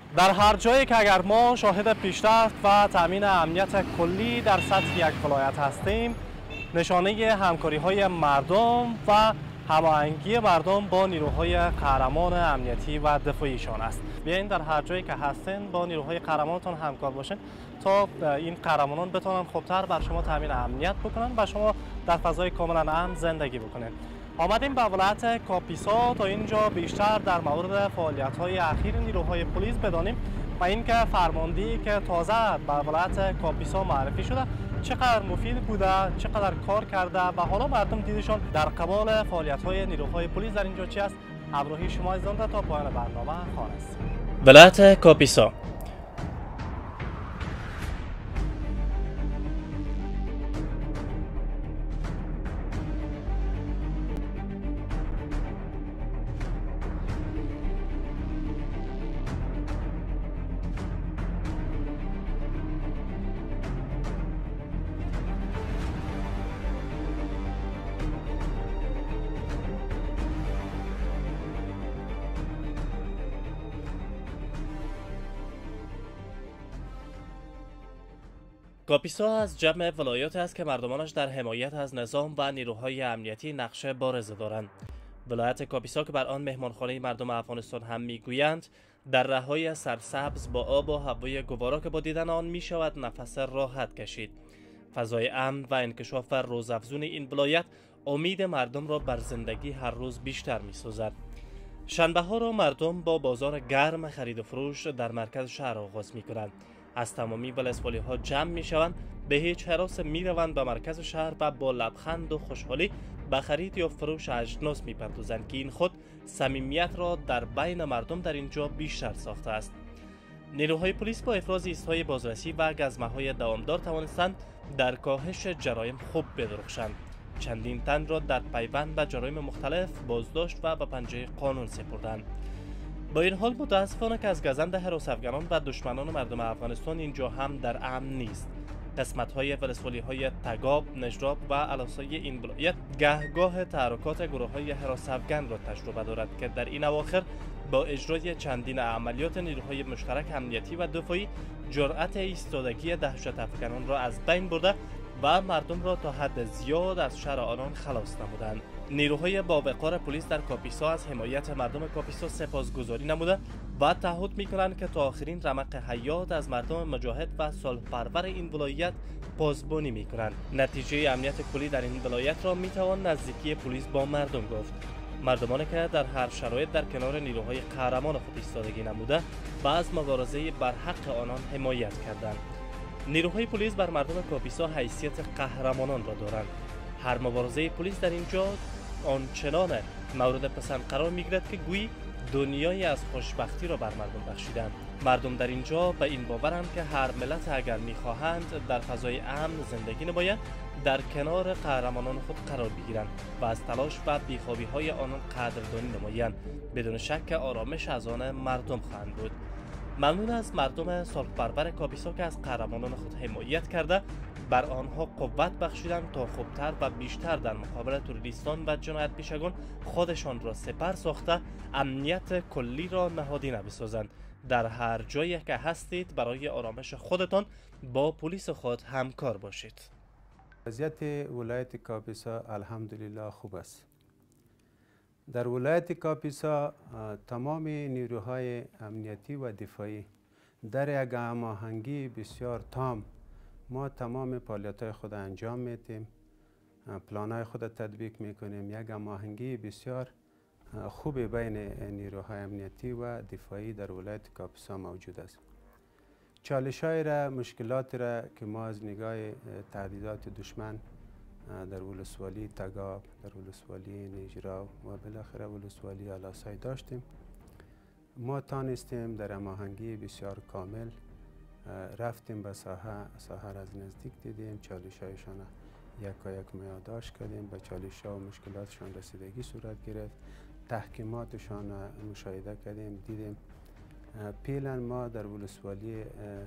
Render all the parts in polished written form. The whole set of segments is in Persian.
در هر جایی که اگر ما شاهد پیشرفت و تامین امنیت کلی در سطح یک ولایت هستیم، نشانه همکاری‌های مردم و هماهنگی مردم با نیروهای قهرمان امنیتی و دفاعیشان است. بیاین در هر جایی که هستین با نیروهای قهرمانتون همکار باشین تا این قهرمانان بتونن خوبتر بر شما تامین امنیت بکنن و شما در فضای کاملا امن زندگی بکنین. آمدیم به ولایت کاپیسا تا اینجا بیشتر در مورد فعالیت‌های اخیر نیروهای پلیس بدانیم و اینکه فرماندهی که تازه به ولایت کاپیسا معرفی شده چقدر مفید بوده، چقدر کار کرده و حالا مردم دیدشون در قبال فعالیت‌های نیروهای پلیس در اینجا چی است. همراهی شما از تا پایان برنامه خواهد است. ولایت کاپیسا کاپیسا از جمع ولایات است که مردمانش در حمایت از نظام و نیروهای امنیتی نقش بارز دارند. ولایت کاپیسا که بر آن مهمانخانه مردم افغانستان هم میگویند، در رههای سرسبز با آب و هوای گوارا که با دیدن آن می شود نفس راحت کشید. فضای امن و انکشاف روزافزون این ولایت امید مردم را بر زندگی هر روز بیشتر می سازد. شنبه ها را مردم با بازار گرم خرید و فروش در مرکز شهر آغاز می کنند. از تمامی ولسوالی ها جمع می شوند، به هیچ حراس می روند به مرکز شهر و با لبخند و خوشحالی به خرید یا فروش اجناس می پردازند که این خود صمیمیت را در بین مردم در اینجا بیشتر ساخته است. نیروهای پلیس با افراز ایستهای بازرسی و گزمه های دوامدار توانستند در کاهش جرایم خوب بدرخشند. چندین تن را در پیوند به جرایم مختلف بازداشت و به پنجه قانون سپردند. با این حال متاسفانه که از گزند هراس افغانان و دشمنان مردم افغانستان اینجا هم در امن نیست. قسمت‌های ولسوالی‌های تگاب، نجراب و الاسای این ولایت گهگاه تحرکات گروه‌های هراس افغان را تجربه دارد که در این اواخر با اجرای چندین عملیات نیروهای مشترک امنیتی و دفاعی جرأت ایستادگی دهشت افغانان را از بین برده و مردم را تا حد زیاد از شر آنان خلاص نمودند. نیروهای با وقار پلیس در کاپیسا از حمایت مردم کاپیسا سپاسگزاری نموده و تعهد می‌کنند که تا آخرین رمق حیات از مردم مجاهد و صلح‌پرور این ولایت پاسبانی می‌کنند. نتیجه امنیت کلی در این ولایت را می‌توان نزدیکی پلیس با مردم گفت. مردمانی که در هر شرایط در کنار نیروهای قهرمان خود ایستادگی نموده و از مبارزه بر حق آنان حمایت کردند. نیروهای پلیس بر مردم کاپیسا حیثیت قهرمانان را دارند. هر مبارزه پلیس در اینجا آنچنان مورد پسند قرار میگیرد که گویی دنیای از خوشبختی را بر مردم بخشیدند. مردم در اینجا به این باورند که هر ملت اگر میخواهند در فضای امن زندگی نمایند در کنار قهرمانان خود قرار بگیرند و از تلاش و بیخوابی های آنان قدردانی نمایند. بدون شک آرامش از آن مردم خواهند بود. ممنون از مردم صلح‌پرور کاپیسا که از قهرمانان خود حمایت کرده بر آنها قوت بخشیدند تا خوبتر و بیشتر در مقابل تروریستان و جنایت پیشگان خودشان را سپر ساخته امنیت کلی را نهادینه بسازند. در هر جایی که هستید برای آرامش خودتان با پلیس خود همکار باشید. وضعیت ولایت کاپیسا الحمدلله خوب است. در ولایت کاپیسا تمام نیروهای امنیتی و دفاعی در یک هماهنگی بسیار تام ما تمام فعالیت‌های خود انجام میدیم، پلان‌های خود تطبیق میکنیم. یک هماهنگی بسیار خوب بین نیروهای امنیتی و دفاعی در ولایت کاپیسا موجود است. چالش‌های را، مشکلات را که ما از نگاه تهدیدات دشمن در ولسوالی تگاب، در ولسوالی نیجرا و بالاخره ولسوالی الاسای داشتیم، ما تانستیم در هماهنگی بسیار کامل رفتیم به ساحه از نزدیک دیدیم، چالش‌هایشان یک میاداش کردیم، به چالش‌ها و مشکلاتشان رسیدگی صورت گرفت، تحکیماتشان مشاهده کردیم، دیدیم فعلا ما در ولسوالی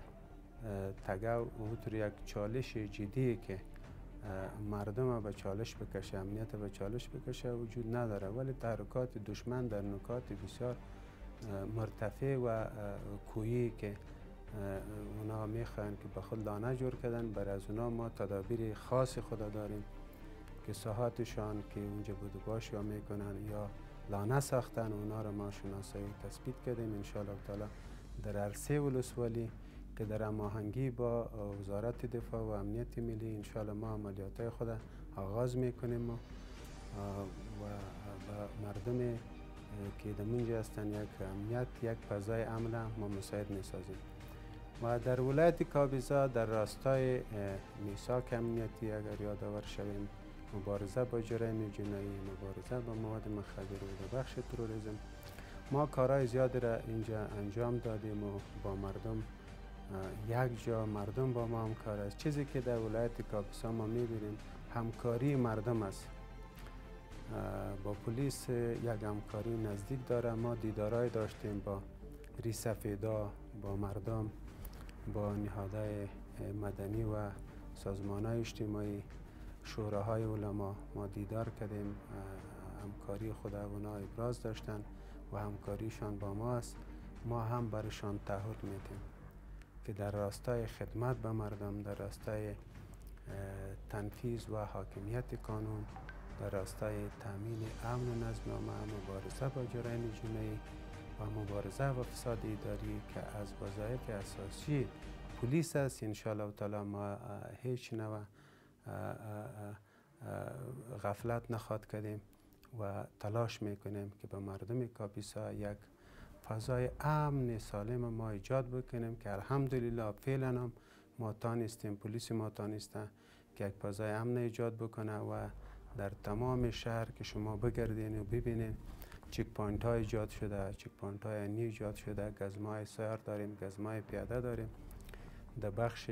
تگاو اونطور یک چالش جدی که مردم به چالش بکشه، امنیت به چالش بکشه وجود نداره، ولی تحرکات دشمن در نکات بسیار مرتفع و کویی که اونا میخواین که به خود لانه جور کردن، برای از اونا ما تدابیر خاص خدا داریم که ساحاتشان که اونجا بود و باش یا میکنن یا لانه ساختن، اونا رو ما شناسایی تثبیت کردیم انشاءالله تعالی در هر 3 ولسوالی که در هماهنگی با وزارت دفاع و امنیت ملی انشاءالله ما عملیات خود آغاز میکنیم و مردم که در منجا هستن یک امنیت، یک فضای امن ما مساعد میسازیم. و در ولایت کاپیسا در راستای میثاق امنیتی اگر یادآور شویم، مبارزه با جرایم جنایی، مبارزه با مواد مخدر و در بخش تروریسم، ما کارهای زیادی را اینجا انجام دادیم و با مردم یک جا مردم با ما همکار است. چیزی که در ولایت کاپیسا ما میبینیم همکاری مردم است. با پلیس یک همکاری نزدیک داره. ما دیدارهای داشتیم با ریسفیدا، با مردم، با نهادهای مدنی و سازمانهای اجتماعی، شوراهای علما ما دیدار کردیم. همکاری خود اونا ابراز داشتن و همکاریشان با ما است. ما هم برشان تعهد میدیم که در راستای خدمت به مردم، در راستای تنفیذ و حاکمیت قانون، در راستای تامین امن و نظم و مبارزه با جرایم جنایی و مبارزه با فساد اداری که از وظایف اساسی پلیس است، انشاءالله تعالی ما هیچ نوع غفلت نخواهد کردیم و تلاش میکنیم که به مردم کاپیسا یک فضای امن سالم ما ایجاد بکنیم که الحمدلله فعلا هم ما تانستیم، پلیس ما تانسته که یک فضای امن ایجاد بکنه و در تمام شهر که شما بگردین و ببینین چک پوینت های ایجاد شده، چک پوینت های امنی ایجاد شده، گزمای سیار داریم، گزمای پیاده داریم. در بخش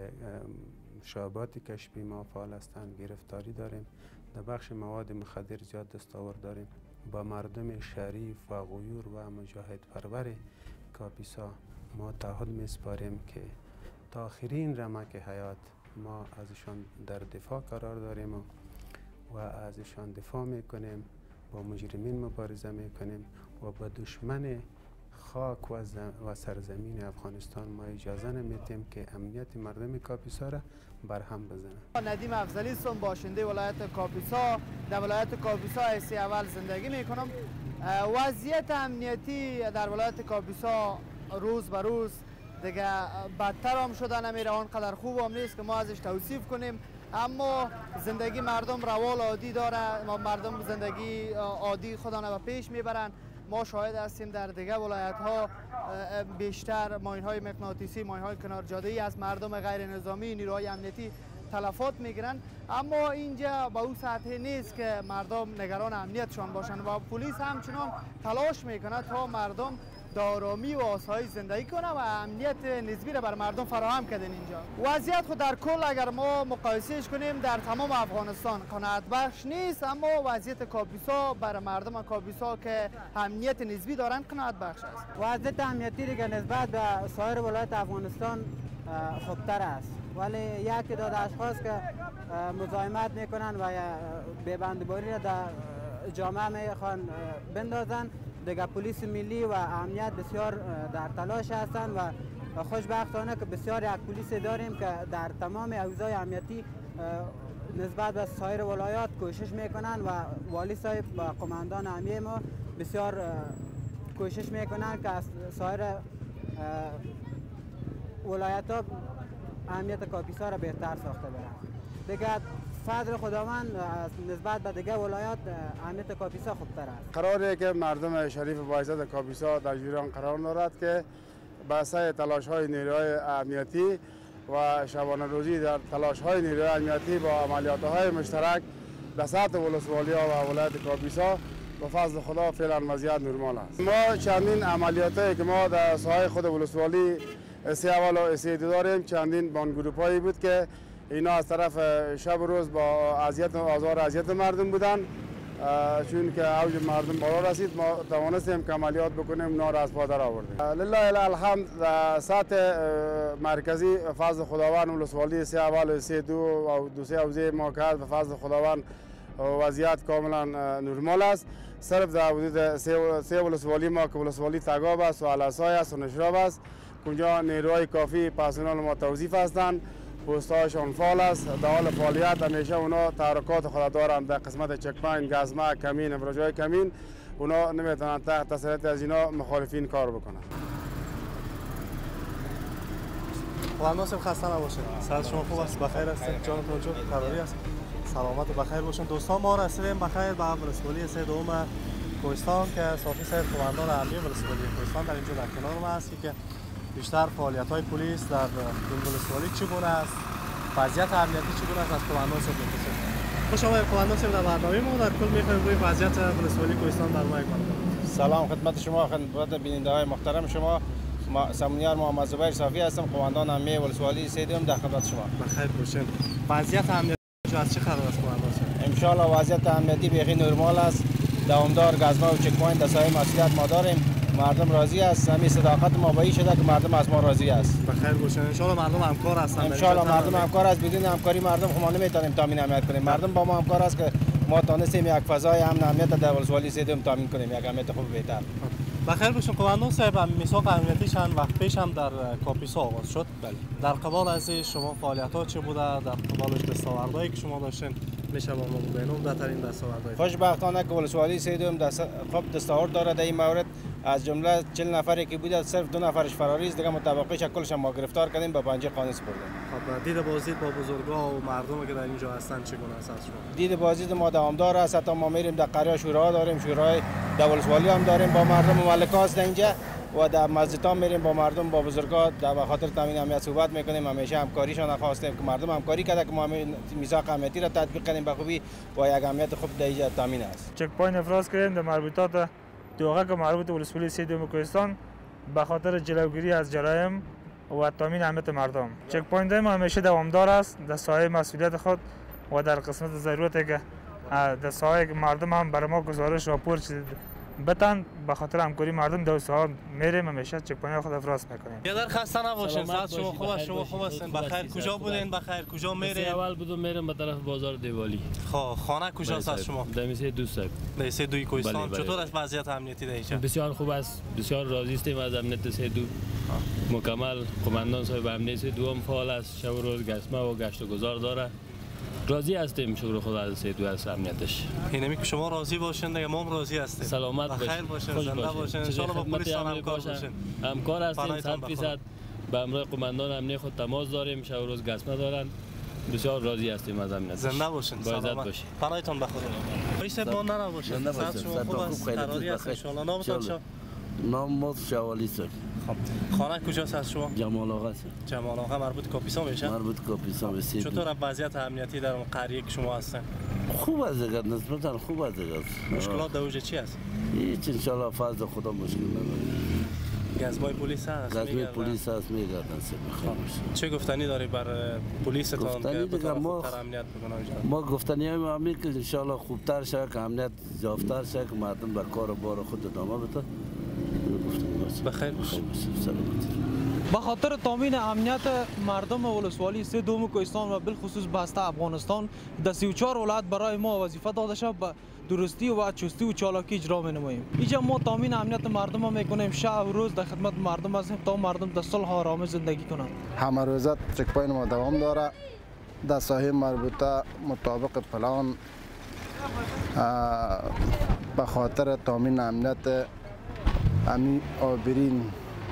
شعبات کشفی ما فعال هستند، گرفتاری داریم. در بخش مواد مخدر زیاد دستاورد داریم. با مردم شریف و غیور و مجاهد پرور کاپیسا ما تعهد میسپاریم که تا آخرین رمق حیات ما ازشان در دفاع قرار داریم و ازشان دفاع میکنیم، با مجرمین مبارزه میکنیم و با دشمن خاک و سرزمین افغانستان ما اجازه نمیدیم که امنیت مردم کاپیسا را برهم بزنه. ندیم افضلی هستم، باشنده ولایت کاپیسا. در ولایت کاپیسا حیث اول زندگی میکنم. وضعیت امنیتی در ولایت کاپیسا روز به روز دیگه بدتر هم شده نمیره، آنقدر خوب هم نیست که ما ازش توصیف کنیم. اما زندگی مردم روال عادی داره، مردم زندگی عادی خودانه به پیش میبرن. ما شاهد هستیم در دیگه ولایت ها بیشتر ماین های مغناطیسی، ماین های کنار جاده ای از مردم غیر نظامی نیروهای امنیتی تلفات میگیرن. اما اینجا به اون سطح نیست که مردم نگران امنیتشان باشن و پلیس همچنان تلاش میکنه تا مردم آرامی و آسایش زندگی کنه و امنیت نسبی را بر مردم فراهم کردن. اینجا وضعیت خود در کل اگر ما مقایسهش کنیم در تمام افغانستان قناعت بخش نیست، اما وضعیت کاپیسا بر مردم کاپیسا که امنیت نسبی دارن قناعت بخش است. وضعیت امنیتی دیگه نسبت به سایر ولایت افغانستان خوبتر است، ولی یک تعداد اشخاص که مزاحمت میکنن و ببندباری را در جامعه میخوان بندازن، دیگه پلیس ملی و امنیت بسیار در تلاش هستند و خوشبختانه که بسیار یک پلیس داریم که در تمام اوضاع امنیتی نسبت به سایر ولایات کوشش میکنن و والی صاحب و قماندان امنیتی ما بسیار کوشش میکنن که از سایر ولایت ها امنیت کاپیسا را بهتر ساخته برن. دیگه فضل خداوند نسبت به دیگه ولایات امنیت کاپیسا خوبتر است. قراره که مردم شریف با عزت کاپیسا در جریان قرار دارد که به سعی تلاش‌های نیروهای امنیتی و شبانه روزی در تلاش‌های نیروهای امنیتی با عملیات‌های مشترک در سطح ولسوالی‌ها و ولایت کاپیسا با فضل خدا فعلا وضعیت نرمال است. ما چندین عملیاتی که ما در ساحه خود ولسوالی سی اول و سی دو داریم، چندین بانگروپ‌هایی بود که اینا از طرف شب و روز با اذیت و آزار اذیت مردم بودن. چون که اوج مردم بالا رسید ما توانستیم که عملیات بکنیم، اونا را از پا در آوردیم. لله الحمد سطح مرکزی فضل خداوند ولسوالی سی اول و سی دو و دو سه حوزه ما کرد و فضل خداوند وضعیت کاملا نرمال است. صرف در حدود سه ولسوالی ما که ولسوالی تگاب است و علاسای است و نشراب است، اونجا نیروهای کافی پرسنل ما توظیف هستند، پست‌هایشان فعال است. در حال فعالیت همیشه اونا تحرکات خود دارند در قسمت چک پوینت، گزمه، کمین، افراج‌های کمین. اونا نمیتونند تحت تسلط از اینا مخالفین کار بکنند. خواهندان خسته نباشید. سلامت شما خوب است؟ بخیر هستید؟ جان توجه قراری است؟ سلامت و بخیر باشین. دوستان ما رسیدیم بخیر به ولسوالی سه دوم کوهستان که صافی سید قماندان امنیه ولسوالی کوهستان در اینجا در کنار ما هستی که بیشتر فعالیت‌های پلیس در این ولسوالی چگونه است، وضعیت امنیتی چگونه است از قماندان صاحب بپرسید. خوش آمدید قماندان صاحب در برنامه ما. در کل می‌خوایم روی وضعیت ولسوالی کوهستان برنامه کنیم. سلام خدمت شما، خدمت بیننده‌های محترم شما. سمونیار محمد زبیر صافی هستم، قماندان امنیه ولسوالی سه دوم در خدمت شما. بخیر باشین. وضعیت امنیتی از چه قرار است قماندان صاحب؟ ان شاء الله وضعیت امنیتی بیخی نرمال است. دوامدار گزمه و چک پوینت دستای مسئولیت ما داریم. مردم راضی است. همین صداقت ما به این شده که مردم از ما راضی است. بخیر باشین. ان شاء الله مردم همکار هستند. ان شاء الله مردم همکار است. بدون همکاری مردم ما نمیتونیم تامین امنیت کنیم. مردم با ما همکار است که ما تونستیم یک فضای امن امنیت در ولسوالی سه دوم تامین کنیم، یک امنیت خوب بهتر. بخیر باشین قماندان صاحب. میثاق امنیتی چند وقت پیش هم در کاپیسا آغاز شد. بله. در قبال از شما فعالیت‌ها چه بوده؟ در قبالش دستاوردهایی که شما داشتین میشه با ما بگین بهترین دستاوردهای؟ خوشبختانه که ولسوالی سه دوم خوب دستاورد داره در این مورد. از جمله 40 نفری که بود صرف 2 نفرش فراری است، دیگه متوقعش کلش ما گرفتار کردیم به پنجه قانون سپردیم. خب دید بازدید با بزرگا و مردم که در اینجا هستن چگونه است شما؟ دید بازدید ما دوامدار است. حتی ما میریم در قریه شورا داریم، شورای در ولسوالی هم داریم با مردم و مالکا است اینجا و در مسجدها میریم با مردم با بزرگا در خاطر تامین امنیت صحبت میکنیم. همیشه همکاریشان خواستیم که مردم همکاری کرده که ما میثاق امنیتی را تطبیق کنیم به خوبی و یک امنیت خوب در اینجا تامین است. چک پوینت افراز کردیم در مربوطات دوغه که مربوط به ولسوالی سه دوم کوهستان به خاطر جلوگیری از جرایم و تامین امنیت مردم. چک پوینت ما همیشه دوامدار است در سایه مسئولیت خود و در قسمت ضرورتی که در سایه مردم هم برای ما گزارش راپور بتن به خاطر همکاری مردم در سایه میریم همیشه چک پوینت خود افراز میکنیم. یه در خسته نباشین. سلامت شما خوب است؟ شما خوب هستین؟ بخیر. کجا بودین؟ بخیر. کجا میرین؟ اول بودم میرم به طرف بازار دیوالی. خب خانه کجاست از شما؟ دمیسه دوست صاحب. دمیسه دوی کوهستان. چطور است وضعیت امنیتی در اینجا؟ بسیار خوب است. بسیار راضی هستیم از امنیت سه دو. مکمل قماندان صاحب امنیت سه دوم فعال است. شب و روز گشمه و گشت و گذار داره. راضی هستیم شکر خدا از سه دو از امنیتش. اینمی که شما راضی باشین دیگه ما هم راضی هستیم. سلامت باشین. بخیر باشین. زنده باشین. ان شاء الله با پلیس هم همکار باشین. همکار هستیم 100% به امر قماندان امنیت خود تماس داریم. شب و روز گشمه دارن. بسیار راضی هستیم از امنیت. زنده باشین. با عزت باشین. پناهتون بخدا. پلیس ما نباشین. زنده باشین. شما خوب است. قراری است ان شاء الله. نامتون چه؟ نام ما شوالی است. خب خانه کجاست از شما؟ جمال آقا است. جمال آقا مربوط کاپیسا میشه؟ مربوط کاپیسا میشه. چطور وضعیت امنیتی در اون قریه که شما هستن؟ خوب است دیگه، نسبتا خوب است دیگه. مشکلات در اونجا چی است؟ هیچ ان شاء الله فضل خدا مشکل نداره. گزمای پلیس هست. گزمای پلیس هست میگردن سه بخیر. چه گفتنی داری بر پلیستان که بتونه خوبتر امنیت بکنه اونجا؟ ما گفتنی هم همین که ان شاء الله خوبتر شه که امنیت یافتر شه که مردم به کار و بار خود ادامه بده. بخیر باشید. به خاطر تامین امنیت مردم ولسوالی سه دوم کوهستان و بالخصوص بسته افغانستان در 34 ولایت برای ما وظیفه داده شد به درستی و چستی و چالاکی اجرا می‌نماییم. اینجا ما تامین امنیت مردم میکنیم، شب و روز در خدمت مردم هستیم تا مردم در صلح و آرامش زندگی کنند. همه روزه چک پوینت ما دوام داره. در ساحه مربوطه مطابق پلان به خاطر تامین امنیت امی آبرین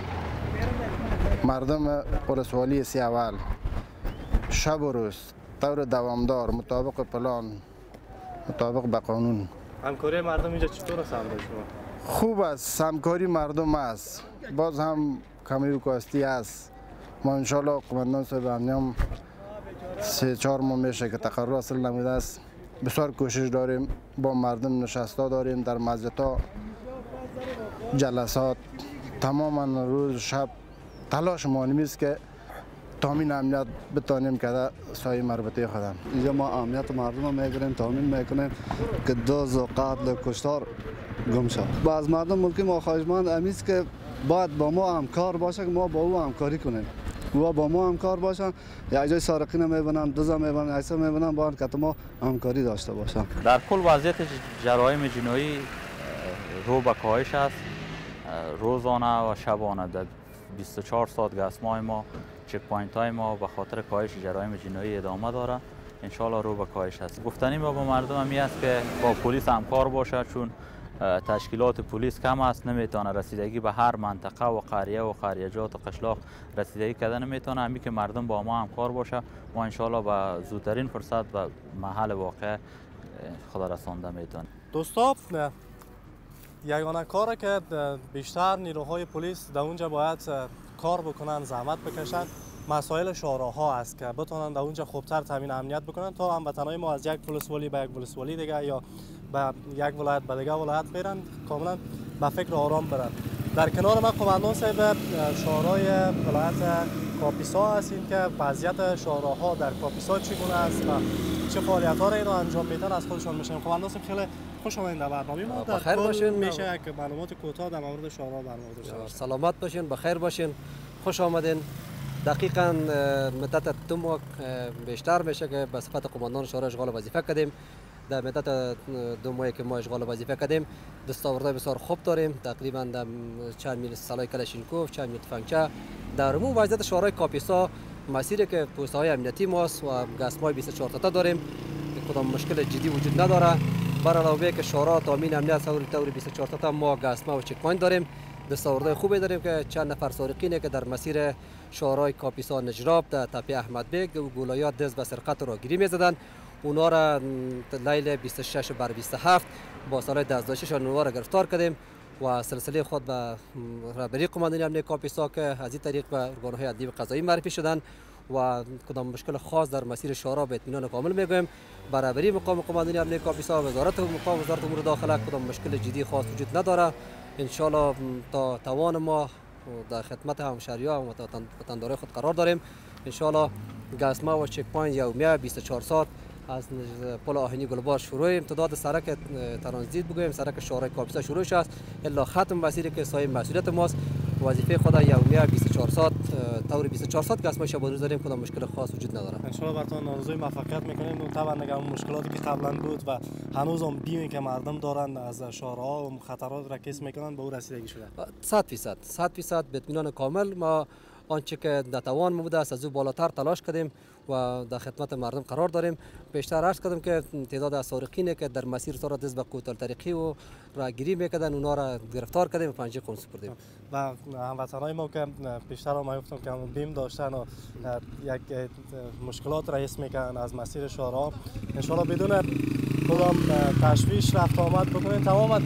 مردم ولسوالی سی اول شب و روز طور دوامدار مطابق پلان مطابق به قانون. همکاری مردم اینجا چطور است شما؟ خوب است، همکاری مردم است. باز هم کمی و کاستی است. ما ان شاء الله قماندان صاحب امنیت 3-4 ماه میشه که تقرر حاصل نموده است. بسیار کوشش داریم، با مردم نشسته داریم در مسجدها، جلسات، تماما روز شب تلاش ما است که تامین امنیت بتانیم که در سایه مربوطه خودم. اینجا ما امنیت مردم میگیریم، تامین میکنیم که دزد و قتل و کشتار گم شد. بعض مردم ممکن ما خواهشمند امیست که باید با ما همکار باشه که ما با او همکاری کنیم. و با ما همکار باشن. یک جای سارقین میبینن، دزد میبینن، ایسا میبینن، باید که ما همکاری داشته باشن. در کل وضعیت جرایم جنایی رو به کاهش است. روزانه و شبانه در 24 ساعت گسمای ما، چک پوینت های ما به خاطر کاهش جرایم جنایی ادامه داره. انشالله رو به کاهش است. گفتنی ما به مردم همی است که با پلیس همکار باشه، چون تشکیلات پلیس کم است، نمیتونه رسیدگی به هر منطقه و قریه و قریجات و قشلاق رسیدگی کردن نمیتونه. همی که مردم با ما همکار باشه، ما انشالله به زودترین فرصت به محل واقع خدا رسانده میتونه. دوستا، یگانه کاره که بیشتر نیروهای پلیس در اونجا باید کار بکنن، زحمت بکشن، مسائل شوراها است که بتونن در اونجا خوبتر تامین امنیت بکنن تا هموطنای ما از یک ولسوالی به یک ولسوالی دیگه یا به یک ولایت به دیگه ولایت برن کاملا به فکر آرام برن. در کنار من قماندان صاحب شورای ولایت کاپیسا هستیم که وضعیت شوراها در کاپیسا چگونه است و چه فعالیت‌ها را اینو انجام میدن از خودشان میشنیم. قماندان صاحب خیلی خوش آمدید در برنامه ما. بخیر باشین. میشه یک معلومات کوتاه در مورد شورا برنامه داشته باشید. سلامت باشین، بخیر باشین، خوش آمدین. دقیقاً مدت 2 ماه بیشتر میشه که به صفت قماندان شورا اشغال وظیفه کردیم. در مدت 2 ماهی که ما اشغال وظیفه کردیم دستاوردهای بسیار خوب داریم. تقریبا در چند میل سلاح کلاشینکوف، چند میل تفنگچه. در عموم وضعیت شورای کاپیسا مسیری که پست‌های امنیتی ماست و گسمای 24 تا داریم که کدام مشکل جدی وجود نداره. بر علاوه که شورا تامین امنیت طور 24 تا ما گسما و چک پوینت داریم. دستاوردهای خوبی داریم که چند نفر سارقینی که در مسیر شورای کاپیسا نجراب در تپه احمد بیگ و گولایات دست به سرقت را گیری می‌زدند. اونا را لیل 26 بر 27 با سالهای دزداشیشان اونا را گرفتار کردیم و سلسله خود به رهبری قماندانی امنیت کاپیسا که از این طریق به ارگان‌های عدلی و قضایی معرفی شدند و کدام مشکل خاص در مسیر شورا به اطمینان کامل میگویم. برابری مقام قماندانی امنیت کاپیسا و وزارت امور داخله کدام مشکل جدی خاص وجود نداره. ان تا توان ما در خدمت همشهری‌ها و وطندارای خود قرار داریم. ان گسما و چک پوینت یومیه 24 ساعت از پل آهنی گلبار شروع امتداد سرک ترانزیت بگویم سرک شورای کاپیسا شروع شد الا ختم مسیری که سایه مسئولیت ماست. وظیفه خود یومیه 24 ساعت طور 24 ساعت گسما شب و روز داریم. کدام مشکل خاص وجود نداره. ان شاء الله براتون آرزوی موفقیت میکنیم. طبعا نگم مشکلاتی که قبلا بود و هنوز هم بیمی که مردم دارن از شوراها و خطرات را کیس میکنن به او رسیدگی شده. 100% به اطمینان کامل ما آنچه که در توان بوده است از او بالاتر تلاش کردیم و در خدمت مردم قرار داریم. بیشتر عرض کردم که تعداد از سارقینی که در مسیر سارا دست به قوت الطریقی و راهگیری میکردن اونا را گرفتار کردیم و پنجه قانون سپردیم. و هموطنای ما که بیشتر هم گفتم که بیم داشتن و یک مشکلات را حس میکنن از مسیر شورا، ان شاء الله بدون کدام تشویش رفت آمد بکنید. تمام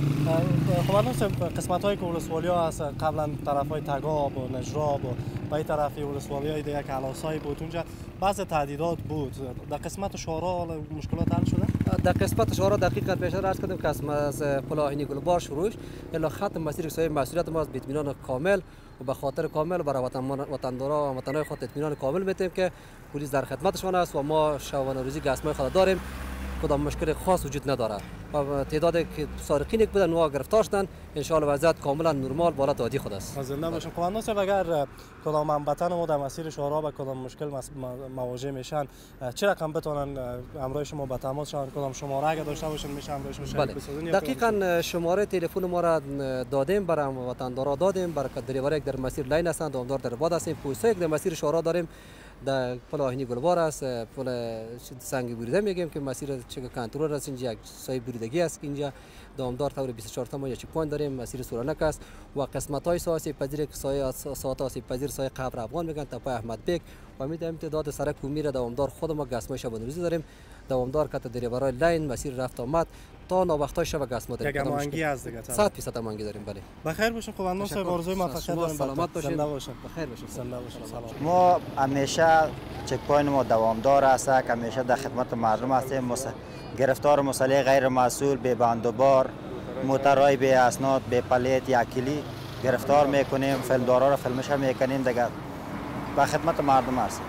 قماندان قسمت‌های که ولسوالی‌ها هست قبلا طرفای تگاب و نجراب و به این طرفی ولسوالی‌های دیگه که علاسای بود اونجا بعض تهدیدات بود. در قسمت شورا مشکلات حل شده؟ در قسمت شورا دقیقاً بیشتر عرض کردم که از پل آهنی گلبار شروع الی ختم مسیر سایه مسئولیت ما به اطمینان کامل و به خاطر کامل برای وطندارا و وطنای خود اطمینان کامل میتیم که پلیس در خدمتشان است و ما شبانه روزی گسمای خود داریم. کدام مشکل خاص وجود نداره و تعداد که سارقین بودن اونها گرفتار شدن. ان شاء الله وضعیت کاملا نرمال بالات عادی خود است. زنده باشیم. قماندان صاحب اگر کدام هموطن ما در مسیر شورا با کدام مشکل مواجه میشن چه رقم بتونن همراه شما به تماس شون؟ کدام شماره اگه داشته باشن میشه همراه شما شریک بسازین؟ دقیقاً شماره تلفن ما را دادیم برای وطندارا دادیم برای دریور یک در مسیر لاین هستند دوامدار در باد هستیم. پویسا یک در مسیر شورا داریم در پل آهنی گلبار است. پل سنگ بریده میگیم که مسیر چه کنترل است. اینجا یک سایه بریدگی است که اینجا دامدار طور 24 تا ما یک چک پوینت داریم. مسیر سورانک است و قسمت های ساسی پذیر که سایه ساعت آسیب پذیر سایه قبر افغان میگن تپه احمد بیگ و میدیم تعداد سرک و میره دوامدار خود ما گسمای شبانه روزی داریم. دوامدار که دریورای لاین مسیر رفت آمد تا ناوقتای شب گسما داریم. یک امانگی از دیگه 100% امانگی داریم. بله بخیر باشین قماندان صاحب. آرزوی موفقیت داریم. سلامت باشین. زنده باشین. بخیر باشین. زنده باشین. سلام. ما همیشه چک پوینت ما دوامدار است که همیشه در خدمت مردم هستیم. گرفتار مسئله غیر مسئول به بندوبار موترهای به اسناد به پلیت یا کلی گرفتار میکنیم. فیلمدارا را فیلمش میکنیم دیگه به خدمت مردم هستیم.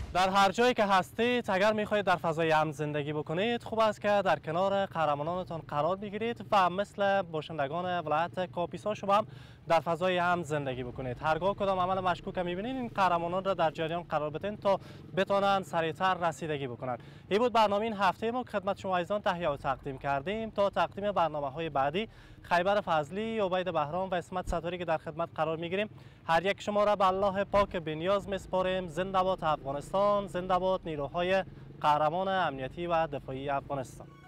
در هر جایی که هستید اگر میخواهید در فضای امن زندگی بکنید خوب است که در کنار قهرمانانتان قرار بگیرید و مثل باشندگان ولایت کاپیسا شما هم در فضای امن زندگی بکنید. هرگاه کدام عمل مشکوک میبینید این قهرمانان را در جریان قرار بدین تا بتوانند سریعتر رسیدگی بکنند. این بود برنامه این هفته ما که خدمت شما عزیزان تهیه و تقدیم کردیم. تا تقدیم برنامه‌های بعدی خیبر فضلی، عبید بهرام و اسمت ستاری که در خدمت قرار میگیریم هر یک شما را به الله پاک بی‌نیاز میسپاریم. زنده باد افغانستان، زنده باد نیروهای قهرمان امنیتی و دفاعی افغانستان.